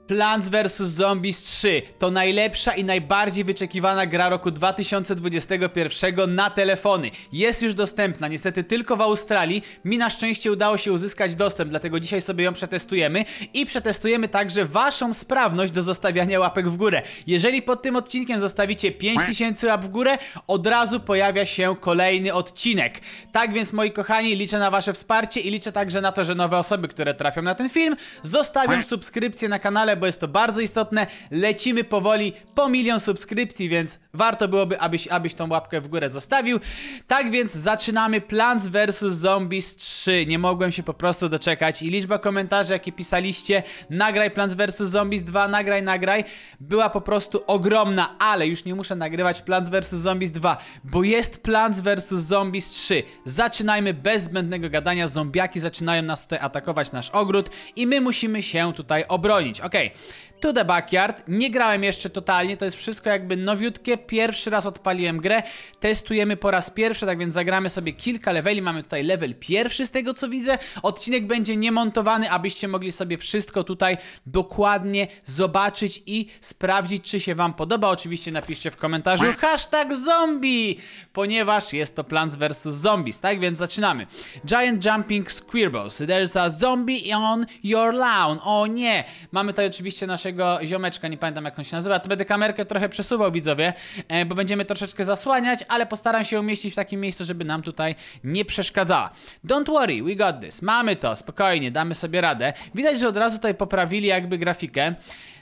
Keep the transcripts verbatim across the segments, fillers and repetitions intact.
Plants versus. Zombies trzy to najlepsza i najbardziej wyczekiwana gra roku dwa tysiące dwudziestego pierwszego na telefony. Jest już dostępna, niestety tylko w Australii. Mi na szczęście udało się uzyskać dostęp, dlatego dzisiaj sobie ją przetestujemy i przetestujemy także waszą sprawność do zostawiania łapek w górę. Jeżeli pod tym odcinkiem zostawicie pięć tysięcy łap w górę, od razu pojawia się kolejny odcinek. Tak więc, moi kochani, liczę na wasze wsparcie i liczę także na to, że nowe osoby, które trafią na ten film, zostawią subskrypcję na kanale, bo jest to bardzo istotne. Lecimy powoli po milion subskrypcji, więc warto byłoby, abyś, abyś tą łapkę w górę zostawił. Tak więc zaczynamy Plants versus. Zombies trzy. Nie mogłem się po prostu doczekać i liczba komentarzy, jakie pisaliście, nagraj Plants versus. Zombies dwa, nagraj, nagraj, była po prostu ogromna, ale już nie muszę nagrywać Plants versus. Zombies dwa, bo jest Plants versus. Zombies trzy. Zaczynajmy bez zbędnego gadania. Zombiaki zaczynają nas tutaj atakować, nasz ogród, i my musimy się tutaj obronić. Okej. Okay. To the backyard. Nie grałem jeszcze totalnie, to jest wszystko jakby nowiutkie. Pierwszy raz odpaliłem grę, testujemy po raz pierwszy, tak więc zagramy sobie kilka leveli. Mamy tutaj level pierwszy z tego, co widzę. Odcinek będzie niemontowany, abyście mogli sobie wszystko tutaj dokładnie zobaczyć i sprawdzić, czy się wam podoba. Oczywiście napiszcie w komentarzu hashtag zombie, ponieważ jest to Plants versus. Zombies, tak więc zaczynamy. Giant jumping squirrels. There's a zombie on your lawn. O nie! Mamy tutaj oczywiście naszego ziomeczka, nie pamiętam, jak on się nazywa. To będę kamerkę trochę przesuwał, widzowie, e, bo będziemy troszeczkę zasłaniać, ale postaram się umieścić w takim miejscu, żeby nam tutaj nie przeszkadzała. Don't worry, we got this. Mamy to, spokojnie, damy sobie radę. Widać, że od razu tutaj poprawili jakby grafikę.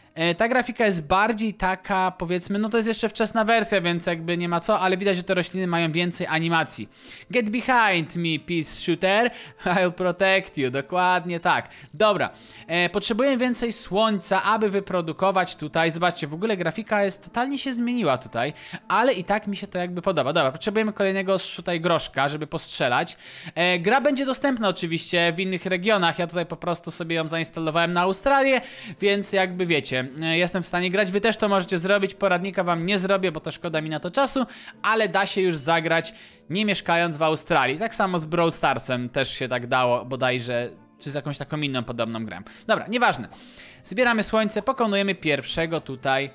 Ta grafika jest bardziej taka, powiedzmy, no to jest jeszcze wczesna wersja, więc jakby nie ma co, ale widać, że te rośliny mają więcej animacji. Get behind me, peace shooter, I'll protect you, dokładnie tak. Dobra, e, potrzebuję więcej słońca, aby wyprodukować tutaj, zobaczcie, w ogóle grafika jest, totalnie się zmieniła tutaj, ale i tak mi się to jakby podoba. Dobra, potrzebujemy kolejnego tutaj groszka, żeby postrzelać. E, gra będzie dostępna oczywiście w innych regionach, ja tutaj po prostu sobie ją zainstalowałem na Australię, więc jakby wiecie, jestem w stanie grać, wy też to możecie zrobić, poradnika wam nie zrobię, bo to szkoda mi na to czasu, ale da się już zagrać, nie mieszkając w Australii. Tak samo z Brawl Starsem też się tak dało, bodajże, czy z jakąś taką inną podobną grę. Dobra, nieważne. Zbieramy słońce, pokonujemy pierwszego tutaj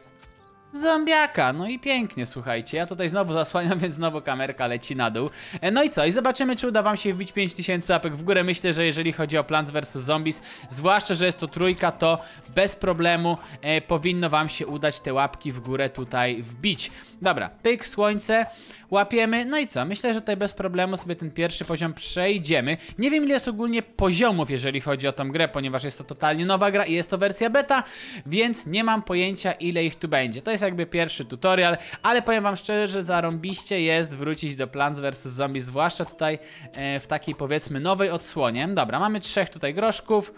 zombiaka, no i pięknie, słuchajcie, ja tutaj znowu zasłaniam, więc znowu kamerka leci na dół. No i co, i zobaczymy, czy uda wam się wbić pięć tysięcy łapek w górę. Myślę, że jeżeli chodzi o Plants versus. Zombies, zwłaszcza, że jest to trójka, to bez problemu e, powinno wam się udać te łapki w górę tutaj wbić. Dobra, pyk, słońce, łapiemy, no i co, myślę, że tutaj bez problemu sobie ten pierwszy poziom przejdziemy. Nie wiem, ile jest ogólnie poziomów, jeżeli chodzi o tą grę, ponieważ jest to totalnie nowa gra i jest to wersja beta, więc nie mam pojęcia, ile ich tu będzie. To jest jakby pierwszy tutorial, ale powiem wam szczerze, że zarąbiście jest wrócić do Plants versus. Zombies, zwłaszcza tutaj e, w takiej, powiedzmy, nowej odsłonie. Dobra, mamy trzech tutaj groszków.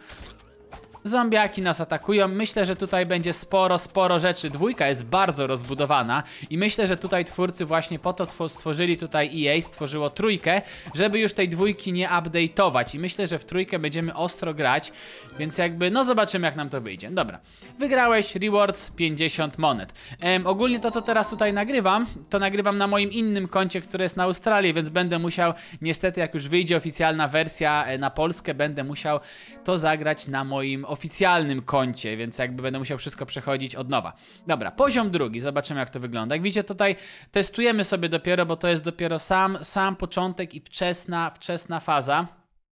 Zombiaki nas atakują, myślę, że tutaj będzie sporo, sporo rzeczy. Dwójka jest bardzo rozbudowana i myślę, że tutaj twórcy właśnie po to stworzyli, tutaj E A stworzyło trójkę, żeby już tej dwójki nie update'ować i myślę, że w trójkę będziemy ostro grać, więc jakby, no zobaczymy, jak nam to wyjdzie. Dobra, wygrałeś, rewards pięćdziesiąt monet. Ehm, ogólnie to, co teraz tutaj nagrywam, to nagrywam na moim innym koncie, które jest na Australii, więc będę musiał, niestety, jak już wyjdzie oficjalna wersja na Polskę, będę musiał to zagrać na moim oficjalnym koncie, więc jakby będę musiał wszystko przechodzić od nowa. Dobra, poziom drugi, zobaczymy, jak to wygląda. Jak widzicie, tutaj testujemy sobie dopiero, bo to jest dopiero sam, sam początek i wczesna, wczesna faza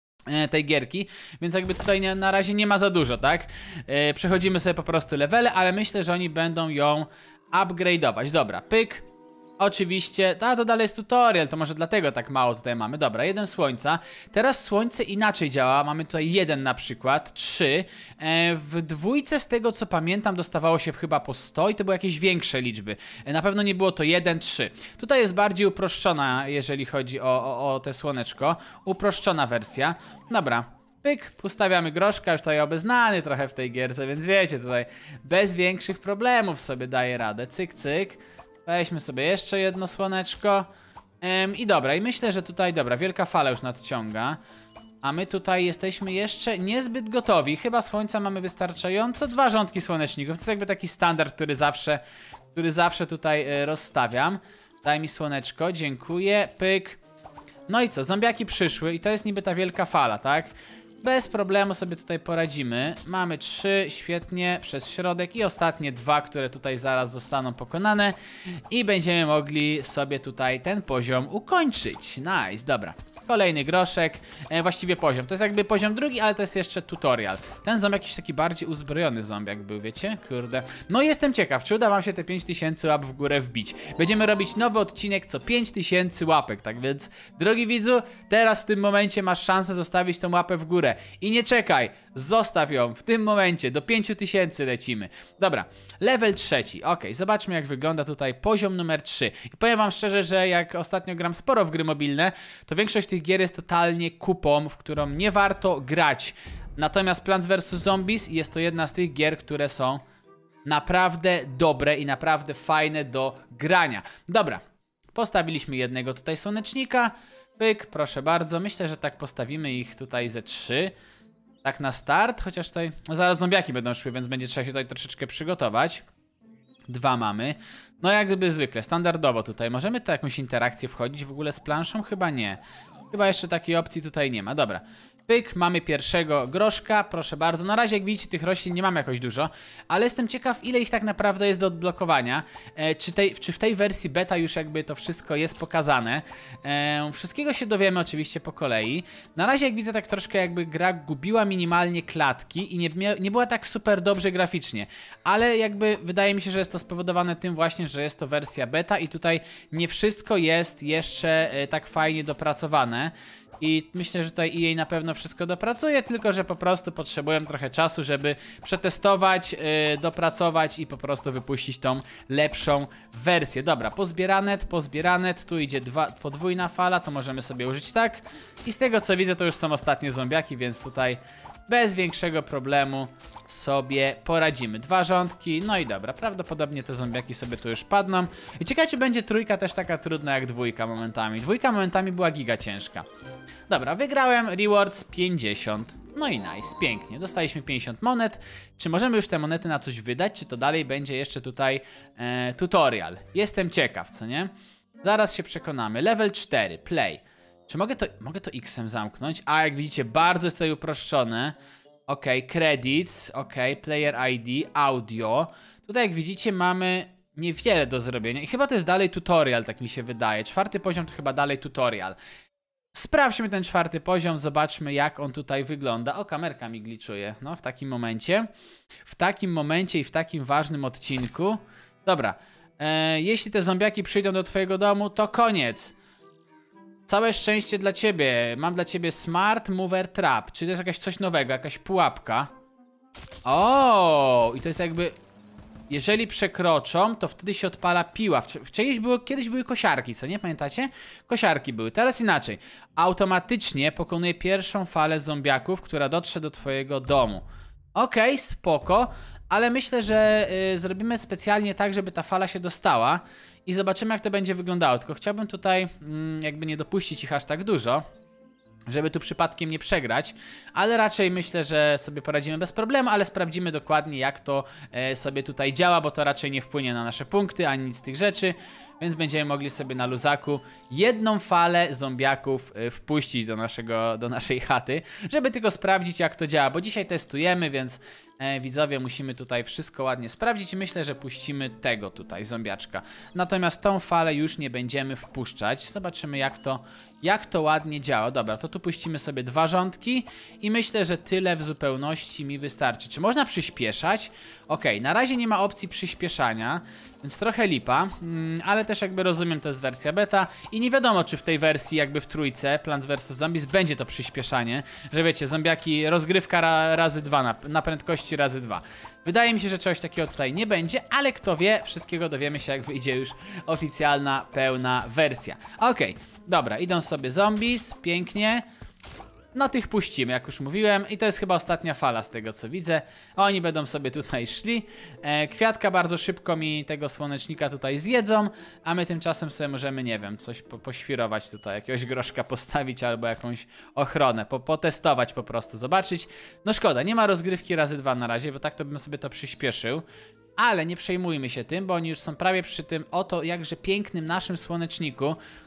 tej gierki, więc jakby tutaj nie, na razie nie ma za dużo, tak? Yy, przechodzimy sobie po prostu levele, ale myślę, że oni będą ją upgrade'ować. Dobra, pyk. Oczywiście, a to dalej jest tutorial, to może dlatego tak mało tutaj mamy. Dobra, jeden słońca. Teraz słońce inaczej działa, mamy tutaj jeden na przykład, trzy. E, w dwójce z tego, co pamiętam, dostawało się chyba po sto i to były jakieś większe liczby. E, na pewno nie było to jeden, trzy. Tutaj jest bardziej uproszczona, jeżeli chodzi o, o, o te słoneczko. Uproszczona wersja. Dobra. Pyk, ustawiamy groszka, już tutaj obeznany trochę w tej gierce, więc wiecie, tutaj bez większych problemów sobie daje radę. Cyk, cyk. Weźmy sobie jeszcze jedno słoneczko. Ym, I dobra, i myślę, że tutaj, dobra, wielka fala już nadciąga. A my tutaj jesteśmy jeszcze niezbyt gotowi. Chyba słońca mamy wystarczająco. Dwa rządki słoneczników. To jest jakby taki standard, który zawsze, który zawsze tutaj y, rozstawiam. Daj mi słoneczko, dziękuję. Pyk. No i co, zombiaki przyszły i to jest niby ta wielka fala, tak? bez problemu sobie tutaj poradzimy. Mamy trzy, świetnie, przez środek i ostatnie dwa, które tutaj zaraz zostaną pokonane. I będziemy mogli sobie tutaj ten poziom ukończyć. Nice, dobra. Kolejny groszek, e, właściwie poziom. To jest jakby poziom drugi, ale to jest jeszcze tutorial. Ten zombie jakiś taki bardziej uzbrojony zombiak był, wiecie? Kurde. No jestem ciekaw, czy uda wam się te pięć tysięcy łap w górę wbić. Będziemy robić nowy odcinek co pięć tysięcy łapek, tak więc, drogi widzu, teraz w tym momencie masz szansę zostawić tą łapę w górę. I nie czekaj, zostaw ją w tym momencie, do pięciu tysięcy lecimy. Dobra, level trzeci, ok, zobaczmy jak wygląda tutaj poziom numer trzy. I powiem wam szczerze, że jak ostatnio gram sporo w gry mobilne, to większość tych gier jest totalnie kupą, w którą nie warto grać. Natomiast Plants versus. Zombies jest to jedna z tych gier, które są naprawdę dobre i naprawdę fajne do grania. Dobra, postawiliśmy jednego tutaj słonecznika. Pyk, proszę bardzo. Myślę, że tak postawimy ich tutaj ze trzy. Tak na start, chociaż tutaj no zaraz zombiaki będą szły, więc będzie trzeba się tutaj troszeczkę przygotować. Dwa mamy. No jakby zwykle, standardowo tutaj. Możemy tu jakąś interakcję wchodzić w ogóle z planszą? Chyba nie. Chyba jeszcze takiej opcji tutaj nie ma. Dobra. Pyk, mamy pierwszego groszka, proszę bardzo. Na razie jak widzicie tych roślin nie mamy jakoś dużo, ale jestem ciekaw ile ich tak naprawdę jest do odblokowania. E, czy, tej, czy w tej wersji beta już jakby to wszystko jest pokazane. E, wszystkiego się dowiemy oczywiście po kolei. Na razie jak widzę tak troszkę jakby gra gubiła minimalnie klatki i nie, nie była tak super dobrze graficznie. Ale jakby wydaje mi się, że jest to spowodowane tym właśnie, że jest to wersja beta i tutaj nie wszystko jest jeszcze e, tak fajnie dopracowane. I myślę, że tutaj E A na pewno wszystko dopracuje, tylko że po prostu potrzebuję trochę czasu, żeby przetestować, yy, dopracować i po prostu wypuścić tą lepszą wersję. Dobra, pozbierane, pozbierane, tu idzie dwa, podwójna fala, to możemy sobie użyć tak. I z tego co widzę to już są ostatnie zombiaki, więc tutaj bez większego problemu sobie poradzimy. Dwa rządki, no i dobra, prawdopodobnie te zombiaki sobie tu już padną. I ciekawe, czy będzie trójka też taka trudna jak dwójka momentami. Dwójka momentami była giga ciężka. Dobra, wygrałem, rewards pięćdziesiąt. No i nice, pięknie. Dostaliśmy pięćdziesiąt monet. Czy możemy już te monety na coś wydać, czy to dalej będzie jeszcze tutaj e, tutorial? Jestem ciekaw, co nie? Zaraz się przekonamy. Level cztery, play. Czy mogę to, mogę to X-em zamknąć? A, jak widzicie, bardzo jest tutaj uproszczone. Ok, credits, ok, player I D, audio. Tutaj jak widzicie mamy niewiele do zrobienia i chyba to jest dalej tutorial, tak mi się wydaje. Czwarty poziom to chyba dalej tutorial. Sprawdźmy ten czwarty poziom, zobaczmy jak on tutaj wygląda. O, kamerka mi gliczuje, no w takim momencie. W takim momencie i w takim ważnym odcinku. Dobra, e, jeśli te zombiaki przyjdą do twojego domu, to koniec. Całe szczęście dla ciebie. Mam dla ciebie Smart Mover Trap. Czy to jest jakaś coś nowego, jakaś pułapka? O, i to jest jakby... Jeżeli przekroczą, to wtedy się odpala piła. Kiedyś, było, kiedyś były kosiarki, co nie? Pamiętacie? Kosiarki były. Teraz inaczej. Automatycznie pokonuje pierwszą falę zombiaków, która dotrze do twojego domu. Okej, okay, spoko. Ale myślę, że y, zrobimy specjalnie tak, żeby ta fala się dostała. I zobaczymy jak to będzie wyglądało. Tylko chciałbym tutaj mm, jakby nie dopuścić ich aż tak dużo, żeby tu przypadkiem nie przegrać, ale raczej myślę, że sobie poradzimy bez problemu, ale sprawdzimy dokładnie jak to e, sobie tutaj działa, bo to raczej nie wpłynie na nasze punkty, ani nic z tych rzeczy, więc będziemy mogli sobie na luzaku jedną falę zombiaków e, wpuścić do, naszego, do naszej chaty, żeby tylko sprawdzić jak to działa, bo dzisiaj testujemy, więc e, widzowie musimy tutaj wszystko ładnie sprawdzić i myślę, że puścimy tego tutaj zombiaczka. Natomiast tą falę już nie będziemy wpuszczać, zobaczymy jak to Jak to ładnie działa. Dobra, to tu puścimy sobie dwa rządki i myślę, że tyle w zupełności mi wystarczy. Czy można przyspieszać? Ok, na razie nie ma opcji przyspieszania, więc trochę lipa, mm, ale też jakby rozumiem, to jest wersja beta i nie wiadomo, czy w tej wersji jakby w trójce Plants versus. Zombies będzie to przyspieszanie, że wiecie, zombiaki rozgrywka ra, razy dwa, na, na prędkości razy dwa. Wydaje mi się, że czegoś takiego tutaj nie będzie, ale kto wie, wszystkiego dowiemy się jak wyjdzie już oficjalna, pełna wersja. Ok, dobra, idą sobie zombies, pięknie. No tych puścimy, jak już mówiłem. I to jest chyba ostatnia fala z tego co widzę. Oni będą sobie tutaj szli. e, Kwiatka bardzo szybko mi tego słonecznika tutaj zjedzą, a my tymczasem sobie możemy, nie wiem, coś po poświrować tutaj, jakiegoś groszka postawić albo jakąś ochronę, po potestować po prostu, zobaczyć. No szkoda, nie ma rozgrywki razy dwa na razie, bo tak to bym sobie to przyspieszył. Ale nie przejmujmy się tym, bo oni już są prawie przy tym oto jakże pięknym naszym słoneczniku,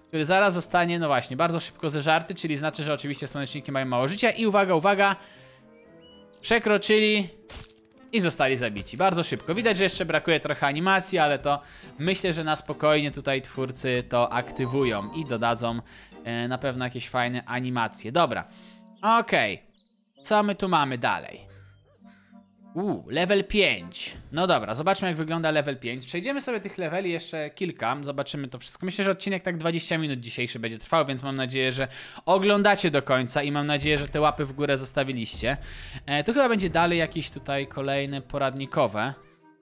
który zaraz zostanie, no właśnie, bardzo szybko zeżarty, czyli znaczy, że oczywiście słoneczniki mają mało życia i uwaga, uwaga, przekroczyli i zostali zabici. Bardzo szybko. Widać, że jeszcze brakuje trochę animacji, ale to myślę, że na spokojnie tutaj twórcy to aktywują i dodadzą e, na pewno jakieś fajne animacje. Dobra, okej. Okay. Co my tu mamy dalej? Uuu, level pięć. No dobra, zobaczmy jak wygląda level pięć. Przejdziemy sobie tych leveli jeszcze kilka, zobaczymy to wszystko. Myślę, że odcinek tak dwadzieścia minut dzisiejszy będzie trwał, więc mam nadzieję, że oglądacie do końca i mam nadzieję, że te łapy w górę zostawiliście. E, to chyba będzie dalej jakieś tutaj kolejne poradnikowe.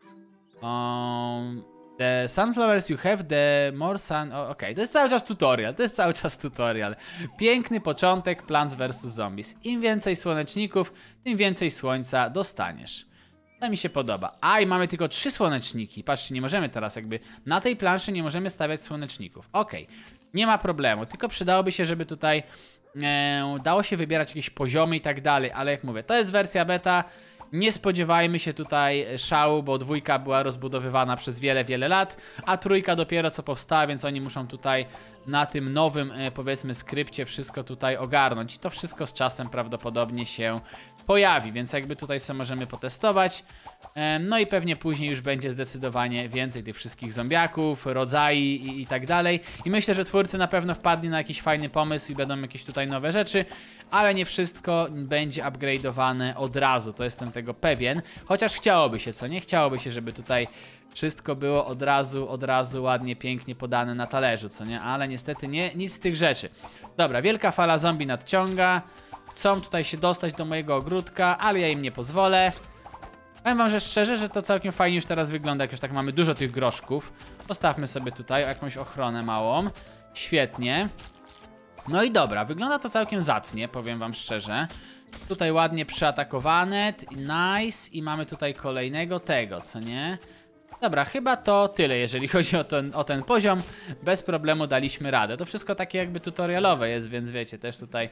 Um, the sunflowers you have, the more sun... Okej, okay. To jest cały czas tutorial, to jest cały czas tutorial. Piękny początek Plants versus. Zombies. Im więcej słoneczników, tym więcej słońca dostaniesz. To mi się podoba. A, i mamy tylko trzy słoneczniki. Patrzcie, nie możemy teraz jakby... Na tej planszy nie możemy stawiać słoneczników. Okej, okay. Nie ma problemu, tylko przydałoby się, żeby tutaj e, dało się wybierać jakieś poziomy i tak dalej, ale jak mówię, to jest wersja beta. Nie spodziewajmy się tutaj szału, bo dwójka była rozbudowywana przez wiele, wiele lat, a trójka dopiero co powstała, więc oni muszą tutaj na tym nowym, powiedzmy, skrypcie wszystko tutaj ogarnąć. I to wszystko z czasem prawdopodobnie się pojawi, więc jakby tutaj sobie możemy potestować. No i pewnie później już będzie zdecydowanie więcej tych wszystkich zombiaków, rodzajów i, i tak dalej. I myślę, że twórcy na pewno wpadli na jakiś fajny pomysł i będą jakieś tutaj nowe rzeczy, ale nie wszystko będzie upgrade'owane od razu, to jestem tego pewien. Chociaż chciałoby się, co nie? Chciałoby się, żeby tutaj wszystko było od razu, od razu ładnie, pięknie podane na talerzu, co nie? Ale niestety nie, nic z tych rzeczy. Dobra, wielka fala zombie nadciąga. Chcą tutaj się dostać do mojego ogródka, ale ja im nie pozwolę. Powiem wam, że szczerze, że to całkiem fajnie już teraz wygląda, jak już tak mamy dużo tych groszków. Postawmy sobie tutaj jakąś ochronę małą. Świetnie. No i dobra, wygląda to całkiem zacnie, powiem wam szczerze. Tutaj ładnie przyatakowane, nice. I mamy tutaj kolejnego tego, co nie? Dobra, chyba to tyle, jeżeli chodzi o ten, o ten poziom. Bez problemu daliśmy radę. To wszystko takie jakby tutorialowe jest, więc wiecie, też tutaj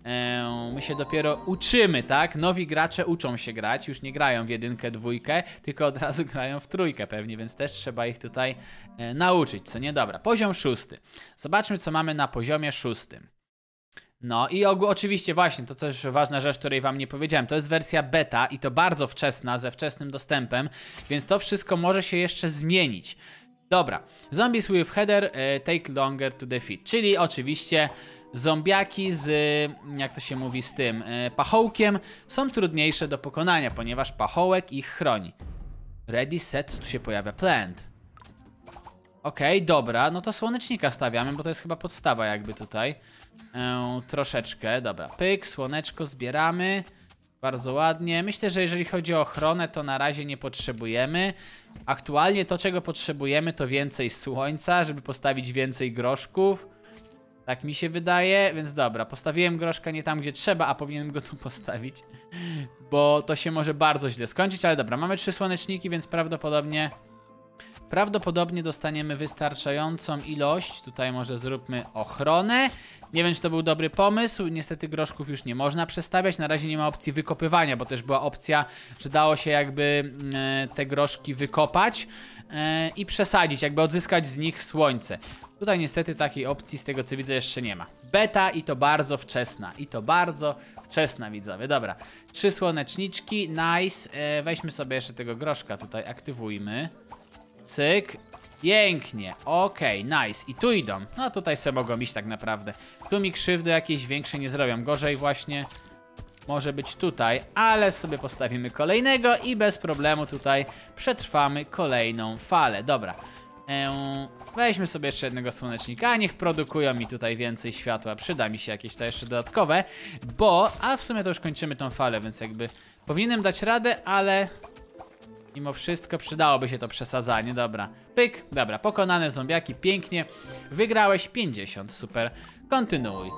e, my się dopiero uczymy, tak? Nowi gracze uczą się grać, już nie grają w jedynkę, dwójkę, tylko od razu grają w trójkę pewnie, więc też trzeba ich tutaj e, nauczyć, co nie? Dobra, poziom szósty. Zobaczmy, co mamy na poziomie szóstym. No i oczywiście właśnie, to też ważna rzecz, której wam nie powiedziałem, to jest wersja beta i to bardzo wczesna, ze wczesnym dostępem, więc to wszystko może się jeszcze zmienić. Dobra, zombies with header uh, take longer to defeat, czyli oczywiście zombiaki z, jak to się mówi, z tym uh, pachołkiem są trudniejsze do pokonania, ponieważ pachołek ich chroni. Ready, set, co tu się pojawia? Plant. Okej, okay, dobra, no to słonecznika stawiamy, bo to jest chyba podstawa jakby tutaj. Eee, troszeczkę, dobra, pyk, słoneczko zbieramy. Bardzo ładnie. Myślę, że jeżeli chodzi o ochronę, to na razie nie potrzebujemy. Aktualnie to, czego potrzebujemy, to więcej słońca, żeby postawić więcej groszków. Tak mi się wydaje, więc dobra, postawiłem groszka nie tam, gdzie trzeba, a powinienem go tu postawić. Bo to się może bardzo źle skończyć, ale dobra, mamy trzy słoneczniki, więc prawdopodobnie... Prawdopodobnie dostaniemy wystarczającą ilość. Tutaj może zróbmy ochronę. Nie wiem, czy to był dobry pomysł. Niestety groszków już nie można przestawiać. Na razie nie ma opcji wykopywania, bo też była opcja, że dało się jakby e, te groszki wykopać e, i przesadzić, jakby odzyskać z nich słońce. Tutaj niestety takiej opcji z tego co widzę jeszcze nie ma. Beta i to bardzo wczesna. I to bardzo wczesna, widzowie. Dobra, trzy słoneczniczki, nice. E, weźmy sobie jeszcze tego groszka tutaj, aktywujmy. Cyk. Pięknie. Okej, okay, nice. I tu idą. No tutaj sobie mogą iść tak naprawdę. Tu mi krzywdy jakieś większe nie zrobią. Gorzej właśnie może być tutaj. Ale sobie postawimy kolejnego i bez problemu tutaj przetrwamy kolejną falę. Dobra. Eee, weźmy sobie jeszcze jednego słonecznika. Niech produkują mi tutaj więcej światła. Przyda mi się jakieś to jeszcze dodatkowe. Bo, a w sumie to już kończymy tą falę, więc jakby powinienem dać radę, ale... Mimo wszystko przydałoby się to przesadzanie, dobra. Pyk, dobra, pokonane zombiaki, pięknie. Wygrałeś pięćdziesiąt, super. Kontynuuj.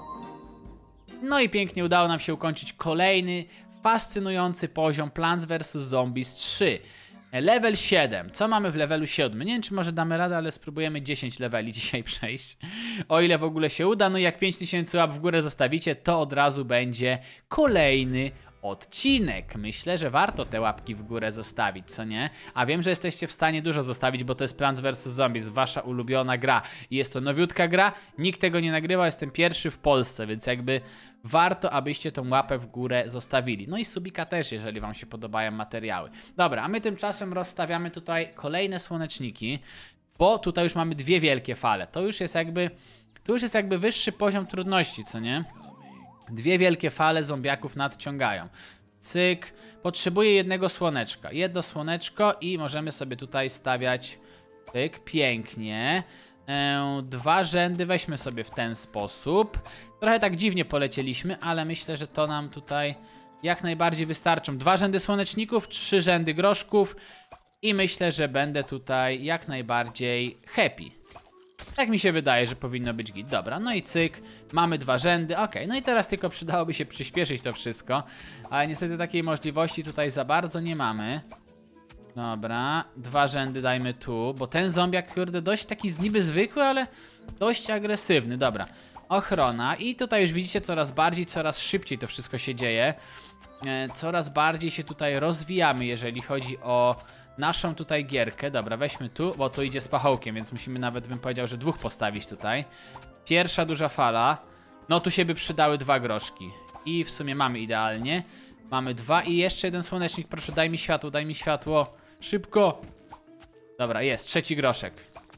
No i pięknie udało nam się ukończyć kolejny fascynujący poziom Plants versus. Zombies trzy. Level siedem. Co mamy w levelu siódmym? Nie wiem, czy może damy radę, ale spróbujemy dziesięć leveli dzisiaj przejść. O ile w ogóle się uda. No i jak pięć tysięcy łap w górę zostawicie, to od razu będzie kolejny odcinek. Myślę, że warto te łapki w górę zostawić, co nie? A wiem, że jesteście w stanie dużo zostawić, bo to jest Plants versus. Zombies, wasza ulubiona gra. I jest to nowiutka gra, nikt tego nie nagrywał, jestem pierwszy w Polsce, więc jakby warto, abyście tą łapę w górę zostawili. No i subika też, jeżeli wam się podobają materiały. Dobra, a my tymczasem rozstawiamy tutaj kolejne słoneczniki, bo tutaj już mamy dwie wielkie fale. To już jest jakby, to już jest jakby wyższy poziom trudności, co nie? Dwie wielkie fale zombiaków nadciągają. Cyk. Potrzebuję jednego słoneczka. Jedno słoneczko i możemy sobie tutaj stawiać. Pyk. Pięknie. Eee, dwa rzędy weźmy sobie w ten sposób. Trochę tak dziwnie polecieliśmy, ale myślę, że to nam tutaj jak najbardziej wystarczą. Dwa rzędy słoneczników, trzy rzędy groszków i myślę, że będę tutaj jak najbardziej happy. Tak mi się wydaje, że powinno być git. Dobra, no i cyk, mamy dwa rzędy, ok, no i teraz tylko przydałoby się przyspieszyć to wszystko, ale niestety takiej możliwości tutaj za bardzo nie mamy. Dobra, dwa rzędy dajmy tu, bo ten zombiak, kurde, dość taki niby zwykły, ale dość agresywny. Dobra, ochrona i tutaj już widzicie coraz bardziej, coraz szybciej to wszystko się dzieje. E, coraz bardziej się tutaj rozwijamy, jeżeli chodzi o naszą tutaj gierkę. Dobra, weźmy tu, bo tu idzie z pachołkiem, więc musimy nawet, bym powiedział, że dwóch postawić tutaj. Pierwsza duża fala. No tu się by przydały dwa groszki. I w sumie mamy idealnie. Mamy dwa i jeszcze jeden słonecznik. Proszę, daj mi światło, daj mi światło. Szybko. Dobra, jest, trzeci groszek.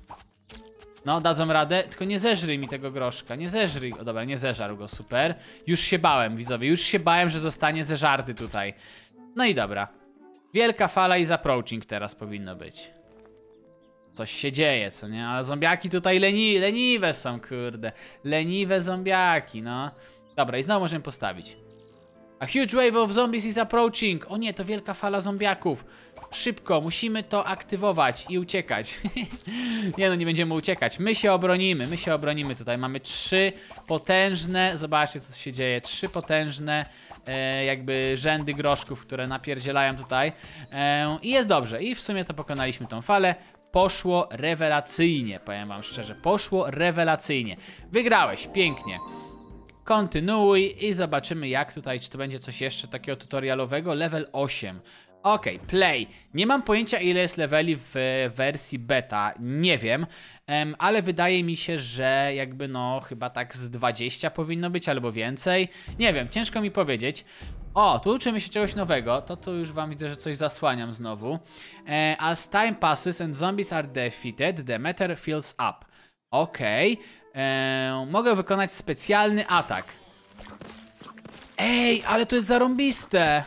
No, dadzą radę, tylko nie zeżryj mi tego groszka, nie zeżryj. O dobra, nie zeżarł go, super. Już się bałem, widzowie, już się bałem, że zostanie zeżarty tutaj. No i dobra. Wielka fala i approaching teraz powinno być. Coś się dzieje, co nie? Ale zombiaki tutaj leni leniwe są, kurde. Leniwe zombiaki, no. Dobra, i znowu możemy postawić. A huge wave of zombies is approaching. O nie, to wielka fala zombiaków. Szybko, musimy to aktywować i uciekać. Nie no, nie będziemy uciekać. My się obronimy, my się obronimy tutaj. Mamy trzy potężne, zobaczcie co się dzieje. Trzy potężne e, jakby rzędy groszków, które napierdzielają tutaj. E, I jest dobrze. I w sumie to pokonaliśmy tą falę. Poszło rewelacyjnie, powiem wam szczerze. Poszło rewelacyjnie. Wygrałeś, pięknie. Kontynuuj i zobaczymy jak tutaj, czy to będzie coś jeszcze takiego tutorialowego. Level osiem. Ok, play. Nie mam pojęcia ile jest leveli w wersji beta, nie wiem, um, ale wydaje mi się, że jakby no chyba tak z dwadzieścia powinno być albo więcej. Nie wiem, ciężko mi powiedzieć. O, tu uczymy się czegoś nowego, to tu już wam widzę, że coś zasłaniam znowu. E, as time passes and zombies are defeated, the meter fills up. Ok, e, mogę wykonać specjalny atak. Ej, ale to jest zarąbiste.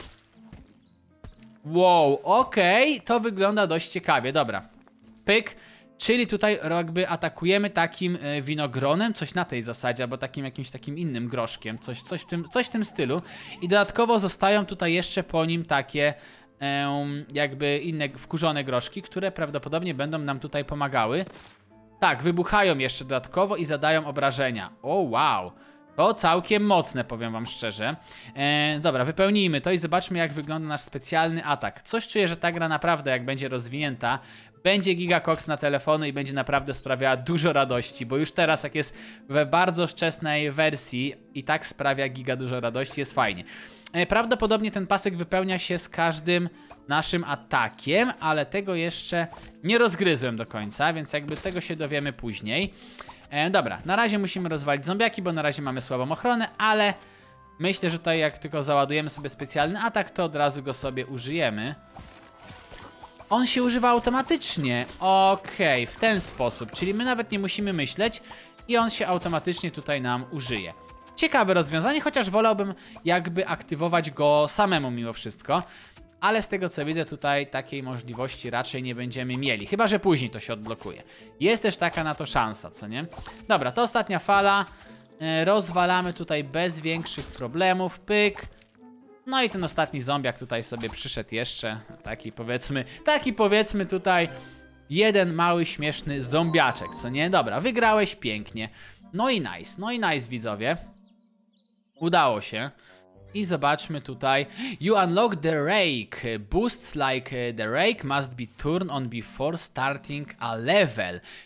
Wow, okej, okay. To wygląda dość ciekawie, dobra. Pyk, czyli tutaj jakby atakujemy takim y, winogronem, coś na tej zasadzie, albo takim jakimś takim innym groszkiem, coś, coś, w, tym, coś w tym stylu. I dodatkowo zostają tutaj jeszcze po nim takie y, jakby inne wkurzone groszki, które prawdopodobnie będą nam tutaj pomagały. Tak, wybuchają jeszcze dodatkowo i zadają obrażenia. O wow. To całkiem mocne, powiem wam szczerze. E, dobra, wypełnijmy to i zobaczmy jak wygląda nasz specjalny atak. Coś czuję, że ta gra naprawdę jak będzie rozwinięta, będzie gigakoks na telefony i będzie naprawdę sprawiała dużo radości, bo już teraz jak jest we bardzo wczesnej wersji i tak sprawia giga dużo radości, jest fajnie. E, prawdopodobnie ten pasek wypełnia się z każdym naszym atakiem, ale tego jeszcze nie rozgryzłem do końca, więc jakby tego się dowiemy później. E, dobra, na razie musimy rozwalić zombiaki, bo na razie mamy słabą ochronę, ale myślę, że tutaj jak tylko załadujemy sobie specjalny atak, to od razu go sobie użyjemy. On się używa automatycznie. Okej, okay, w ten sposób, czyli my nawet nie musimy myśleć i on się automatycznie tutaj nam użyje. Ciekawe rozwiązanie, chociaż wolałbym jakby aktywować go samemu mimo wszystko. Ale z tego co widzę tutaj takiej możliwości raczej nie będziemy mieli. Chyba że później to się odblokuje. Jest też taka na to szansa, co nie? Dobra, to ostatnia fala. Yy, rozwalamy tutaj bez większych problemów. Pyk. No i ten ostatni zombiak tutaj sobie przyszedł jeszcze. Taki powiedzmy, taki powiedzmy tutaj jeden mały śmieszny zombiaczek, co nie? Dobra, wygrałeś pięknie. No i nice, no i nice widzowie. Udało się. I zobaczmy tutaj. You unlock the rake. Boosts like the rake must be turned on before starting a level.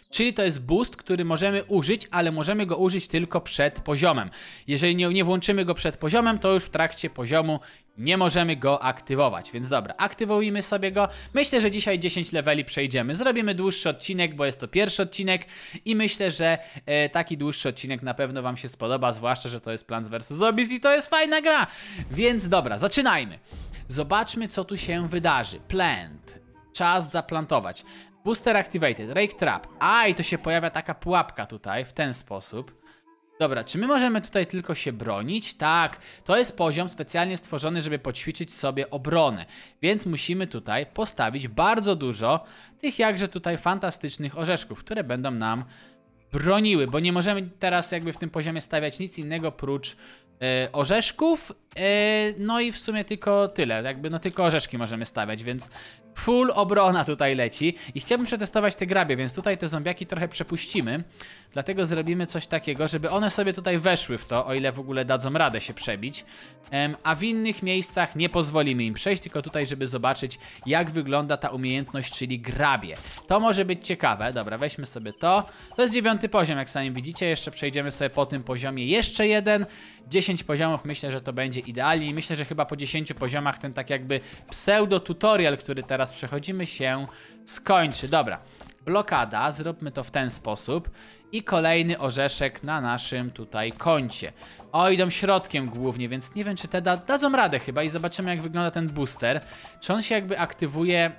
Czyli to jest boost, który możemy użyć, ale możemy go użyć tylko przed poziomem. Jeżeli nie, nie włączymy go przed poziomem, to już w trakcie poziomu nie możemy go aktywować. Więc dobra, aktywujmy sobie go. Myślę, że dzisiaj dziesięć leveli przejdziemy. Zrobimy dłuższy odcinek, bo jest to pierwszy odcinek i myślę, że e, taki dłuższy odcinek na pewno wam się spodoba, zwłaszcza, że to jest Plants versus. Zombies i to jest fajna gra. Więc dobra, zaczynajmy. Zobaczmy, co tu się wydarzy. Plant. Czas zaplantować. Booster activated, rake trap. A, i to się pojawia taka pułapka tutaj, w ten sposób. Dobra, czy my możemy tutaj tylko się bronić? Tak, to jest poziom specjalnie stworzony, żeby poćwiczyć sobie obronę. Więc musimy tutaj postawić bardzo dużo tych jakże tutaj fantastycznych orzeszków, które będą nam broniły, bo nie możemy teraz jakby w tym poziomie stawiać nic innego prócz e, orzeszków. E, no i w sumie tylko tyle, jakby no tylko orzeszki możemy stawiać, więc full obrona tutaj leci. I chciałbym przetestować te grabie, więc tutaj te zombiaki trochę przepuścimy. Dlatego zrobimy coś takiego, żeby one sobie tutaj weszły w to, o ile w ogóle dadzą radę się przebić. Um, a w innych miejscach nie pozwolimy im przejść, tylko tutaj, żeby zobaczyć, jak wygląda ta umiejętność, czyli grabie. To może być ciekawe. Dobra, weźmy sobie to. To jest dziewiąty poziom, jak sami widzicie. Jeszcze przejdziemy sobie po tym poziomie jeszcze jeden. dziesięć poziomów, myślę, że to będzie idealnie. I myślę, że chyba po dziesięciu poziomach ten tak jakby pseudo-tutorial, który teraz przechodzimy, się skończy. Dobra. Blokada, zróbmy to w ten sposób i kolejny orzeszek na naszym tutaj koncie. O, idą środkiem głównie, więc nie wiem, czy te da dadzą radę chyba i zobaczymy, jak wygląda ten booster. Czy on się jakby aktywuje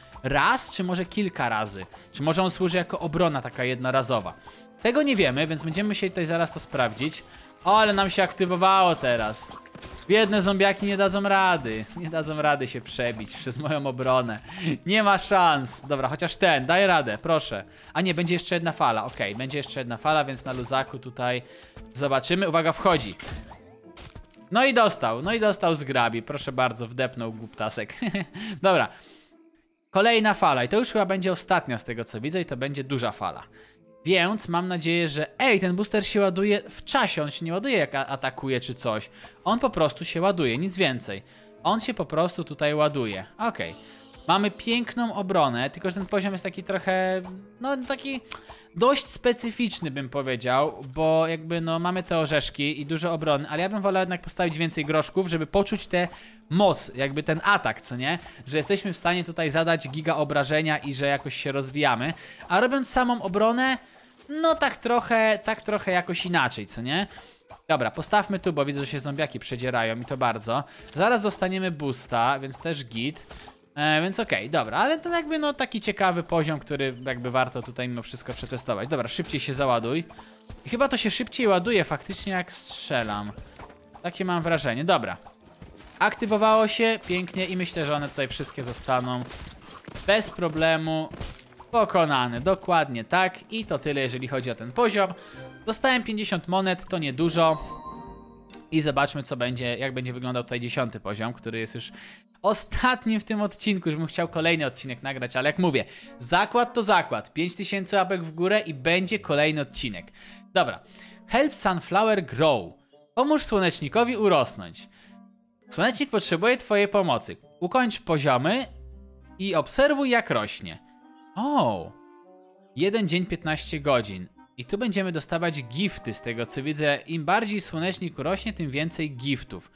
raz, czy może kilka razy? Czy może on służy jako obrona taka jednorazowa? Tego nie wiemy, więc będziemy musieli tutaj zaraz to sprawdzić. O, ale nam się aktywowało teraz. Biedne zombiaki nie dadzą rady. Nie dadzą rady się przebić przez moją obronę. Nie ma szans. Dobra, chociaż ten, daj radę, proszę. A nie, będzie jeszcze jedna fala. Okej, okay, będzie jeszcze jedna fala, więc na luzaku tutaj zobaczymy. Uwaga, wchodzi. No i dostał, no i dostał z grabi. Proszę bardzo, wdepnął głuptasek. Dobra. Kolejna fala i to już chyba będzie ostatnia z tego, co widzę, i to będzie duża fala. Więc mam nadzieję, że... Ej, ten booster się ładuje w czasie, on się nie ładuje jak atakuje czy coś. On po prostu się ładuje, nic więcej. On się po prostu tutaj ładuje. Okej. Okay. Mamy piękną obronę, tylko że ten poziom jest taki trochę... No taki dość specyficzny, bym powiedział, bo jakby no mamy te orzeszki i dużo obrony, ale ja bym wolał jednak postawić więcej groszków, żeby poczuć tę moc, jakby ten atak, co nie? Że jesteśmy w stanie tutaj zadać giga obrażenia i że jakoś się rozwijamy, a robiąc samą obronę, no tak trochę, tak trochę jakoś inaczej, co nie? Dobra, postawmy tu, bo widzę, że się zombiaki przedzierają i to bardzo. Zaraz dostaniemy boosta, więc też git. E, więc okej, okay, dobra, ale to jakby no taki ciekawy poziom, który jakby warto tutaj mimo wszystko przetestować. Dobra, szybciej się załaduj. I chyba to się szybciej ładuje faktycznie jak strzelam. Takie mam wrażenie, dobra. Aktywowało się pięknie i myślę, że one tutaj wszystkie zostaną bez problemu pokonane. Dokładnie tak i to tyle, jeżeli chodzi o ten poziom. Dostałem pięćdziesiąt monet, to niedużo. I zobaczmy, co będzie, jak będzie wyglądał tutaj dziesiąty poziom, który jest już ostatnim w tym odcinku. Już bym chciał kolejny odcinek nagrać, ale jak mówię, zakład to zakład. pięć tysięcy łapek w górę i będzie kolejny odcinek. Dobra. Help Sunflower Grow. Pomóż słonecznikowi urosnąć. Słonecznik potrzebuje twojej pomocy. Ukończ poziomy i obserwuj, jak rośnie. O! Jeden dzień, piętnaście godzin. I tu będziemy dostawać gifty, z tego co widzę. Im bardziej słonecznik rośnie, tym więcej giftów.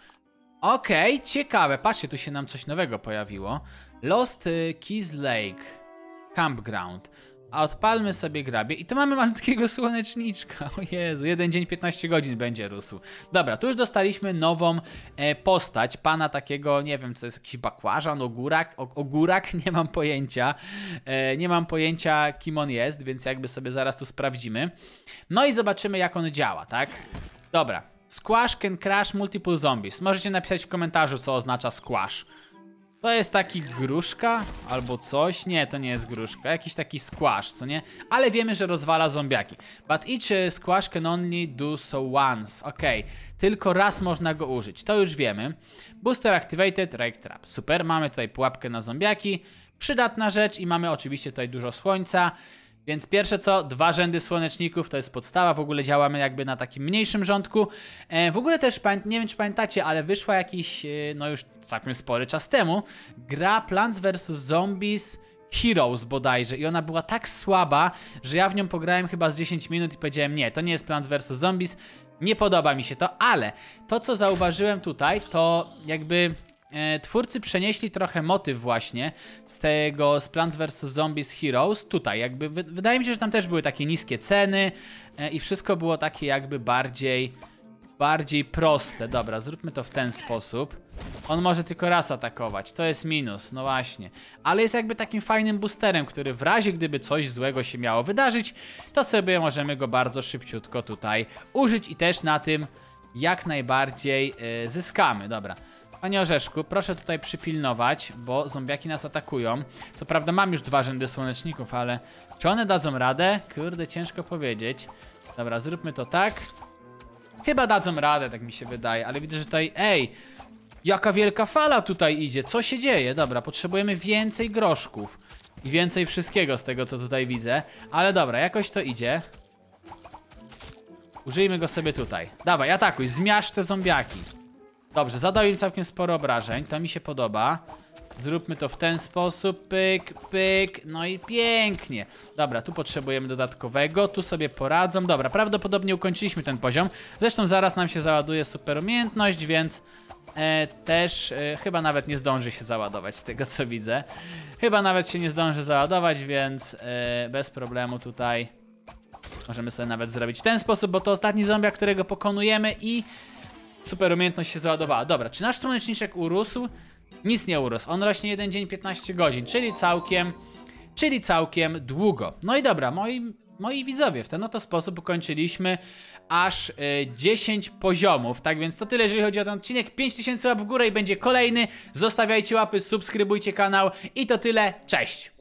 Okej, okay, ciekawe. Patrzcie, tu się nam coś nowego pojawiło. Lost y, Keys Lake Campground. A odpalmy sobie grabie i tu mamy malutkiego słoneczniczka. O Jezu, jeden dzień, piętnaście godzin będzie rósł. Dobra, tu już dostaliśmy nową e, postać. Pana takiego, nie wiem, czy to jest jakiś bakłażan, ogórak, o, ogórak, nie mam pojęcia. E, nie mam pojęcia, kim on jest, więc jakby sobie zaraz tu sprawdzimy. No i zobaczymy, jak on działa, tak? Dobra. Squash can crush multiple zombies. Możecie napisać w komentarzu, co oznacza squash. To jest taki gruszka albo coś. Nie, to nie jest gruszka. Jakiś taki squash, co nie? Ale wiemy, że rozwala zombiaki. But each squash can only do so once. Okej, okay. Tylko raz można go użyć. To już wiemy. Booster activated, rake trap. Super, mamy tutaj pułapkę na zombiaki. Przydatna rzecz i mamy oczywiście tutaj dużo słońca. Więc pierwsze co, dwa rzędy słoneczników, to jest podstawa, w ogóle działamy jakby na takim mniejszym rządku. E, w ogóle też, nie wiem czy pamiętacie, ale wyszła jakiś, no już całkiem spory czas temu, gra Plants versus. Zombies Heroes bodajże i ona była tak słaba, że ja w nią pograłem chyba z dziesięć minut i powiedziałem nie, to nie jest Plants versus. Zombies, nie podoba mi się to, ale to co zauważyłem tutaj to jakby e, twórcy przenieśli trochę motyw właśnie z tego z Plants versus. Zombies Heroes tutaj, jakby wy, wydaje mi się, że tam też były takie niskie ceny e, i wszystko było takie jakby bardziej bardziej proste. Dobra, zróbmy to w ten sposób. On może tylko raz atakować, to jest minus, no właśnie. Ale jest jakby takim fajnym boosterem, który w razie gdyby coś złego się miało wydarzyć, to sobie możemy go bardzo szybciutko tutaj użyć i też na tym jak najbardziej yy, zyskamy. Dobra. Panie Orzeszku, proszę tutaj przypilnować, bo zombiaki nas atakują. Co prawda mam już dwa rzędy słoneczników, ale czy one dadzą radę? Kurde, ciężko powiedzieć. Dobra, zróbmy to tak. Chyba dadzą radę, tak mi się wydaje, ale widzę, że tutaj, ej, jaka wielka fala tutaj idzie, co się dzieje? Dobra, potrzebujemy więcej groszków i więcej wszystkiego z tego, co tutaj widzę, ale dobra, jakoś to idzie. Użyjmy go sobie tutaj. Dawaj, atakuj, zmiażdż te zombiaki. Dobrze, zadał im całkiem sporo obrażeń, to mi się podoba. Zróbmy to w ten sposób, pyk, pyk, no i pięknie. Dobra, tu potrzebujemy dodatkowego, tu sobie poradzą. Dobra, prawdopodobnie ukończyliśmy ten poziom. Zresztą zaraz nam się załaduje super umiejętność, więc e, też e, chyba nawet nie zdąży się załadować z tego, co widzę. Chyba nawet się nie zdąży załadować, więc e, bez problemu tutaj możemy sobie nawet zrobić w ten sposób, bo to ostatni zombie, którego pokonujemy i super umiejętność się załadowała. Dobra, czy nasz słoneczniczek urósł? Nic nie urósł. On rośnie jeden dzień piętnaście godzin, czyli całkiem, czyli całkiem długo. No i dobra, moi, moi widzowie, w ten oto sposób ukończyliśmy aż y, dziesięć poziomów. Tak więc to tyle, jeżeli chodzi o ten odcinek. pięć tysięcy łap w górę i będzie kolejny. Zostawiajcie łapy, subskrybujcie kanał i to tyle. Cześć!